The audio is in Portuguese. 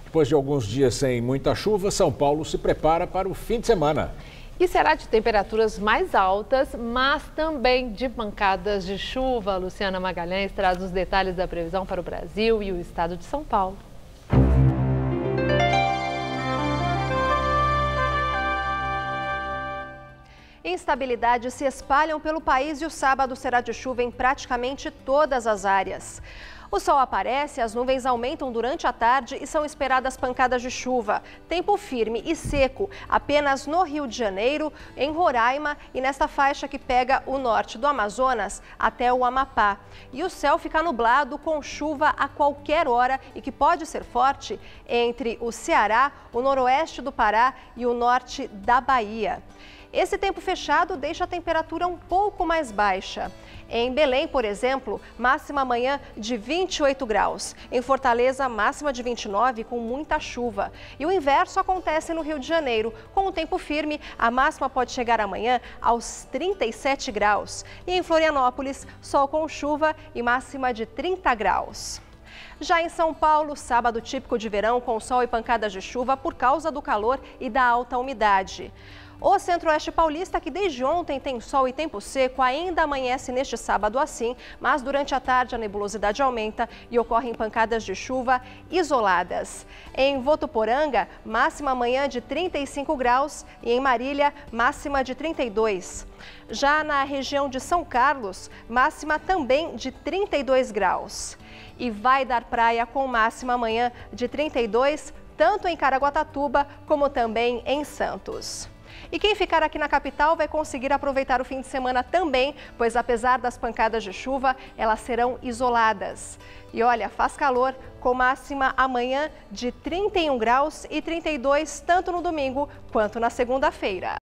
Depois de alguns dias sem muita chuva, São Paulo se prepara para o fim de semana. E será de temperaturas mais altas, mas também de pancadas de chuva. Luciana Magalhães traz os detalhes da previsão para o Brasil e o estado de São Paulo. Instabilidades se espalham pelo país e o sábado será de chuva em praticamente todas as áreas. O sol aparece, as nuvens aumentam durante a tarde e são esperadas pancadas de chuva. Tempo firme e seco apenas no Rio de Janeiro, em Roraima e nesta faixa que pega o norte do Amazonas até o Amapá. E o céu fica nublado com chuva a qualquer hora e que pode ser forte entre o Ceará, o noroeste do Pará e o norte da Bahia. Esse tempo fechado deixa a temperatura um pouco mais baixa. Em Belém, por exemplo, máxima amanhã de 28 graus. Em Fortaleza, máxima de 29 com muita chuva. E o inverso acontece no Rio de Janeiro. Com o tempo firme, a máxima pode chegar amanhã aos 37 graus. E em Florianópolis, sol com chuva e máxima de 30 graus. Já em São Paulo, sábado típico de verão com sol e pancadas de chuva por causa do calor e da alta umidade. O centro-oeste paulista, que desde ontem tem sol e tempo seco, ainda amanhece neste sábado assim, mas durante a tarde a nebulosidade aumenta e ocorrem pancadas de chuva isoladas. Em Votuporanga, máxima amanhã de 35 graus e em Marília, máxima de 32. Já na região de São Carlos, máxima também de 32 graus. E vai dar praia com máxima amanhã de 32, tanto em Caraguatatuba como também em Santos. E quem ficar aqui na capital vai conseguir aproveitar o fim de semana também, pois apesar das pancadas de chuva, elas serão isoladas. E olha, faz calor, com máxima amanhã de 31 graus e 32, tanto no domingo quanto na segunda-feira.